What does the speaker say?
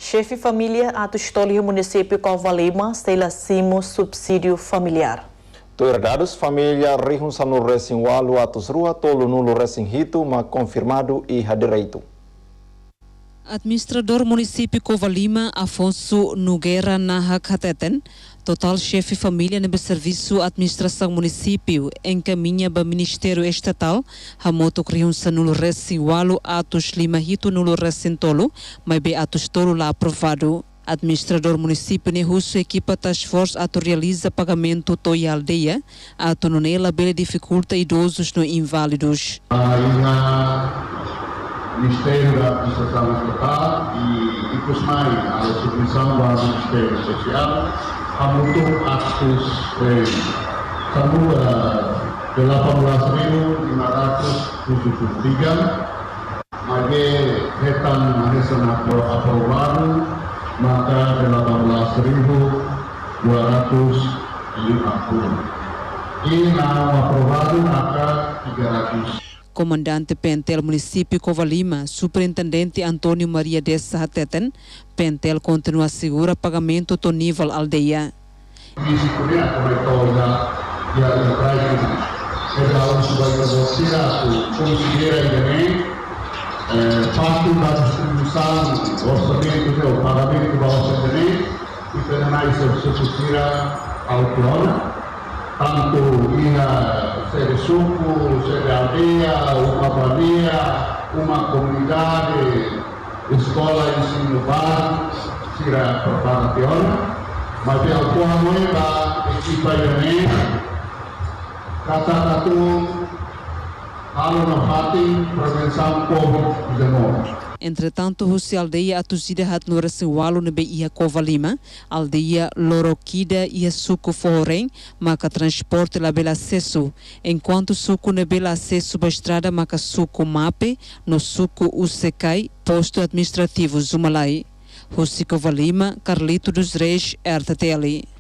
Chefe família atustolio município Covalima estabelecido subsídio familiar. Herdados família rihunsan no resin walu atus rua tolu nulo resin hitu ma confirmado e hadireitu. Administrador município Covalima Afonso Nogueira Nahak Hateten, total chefe família no serviço administração município encaminha para Ministério Estatal hamoto rihunsan nulo resin walu atus lima hitu nulo resin tolo, mas be atus tolo lá aprovado. Administrador município Nehuso equipa task force ato realiza pagamento toy aldeia ato nonela bela dificulta idosos no inválidos. Ministério da Administração Estatal e depois mais a submissão do Ministério Social a muito atos pela população de Maracos cujo liga mas que estão aprovado maka 18.250 e não aprovado maka 300. Comandante Pentel município Covalima, Superintendente Antônio Maria Dessa Hateten, Pentel continua segura pagamento do nível aldeia. Parte da distribuição, orçamento do pagamento da orçamento e também se substituirá autónoma, tanto ia ser suco, ser aldeia, uma família, uma comunidade, escola, ensino básico, será preparada teórica, mas é a tua nova equipa de Catacatu, prevenção COVID-19. Entretanto, a aldeia atuzida hat no Resiwalo nebe ia Covalima, aldeia Lorokida ia suco forem, maca transporte la bela acesso, enquanto suco nebe acesso ba estrada maca suco mape, no suco Usekai, posto administrativo Zumalai. Rossi Covalima, Carlito dos Reis, RTTL.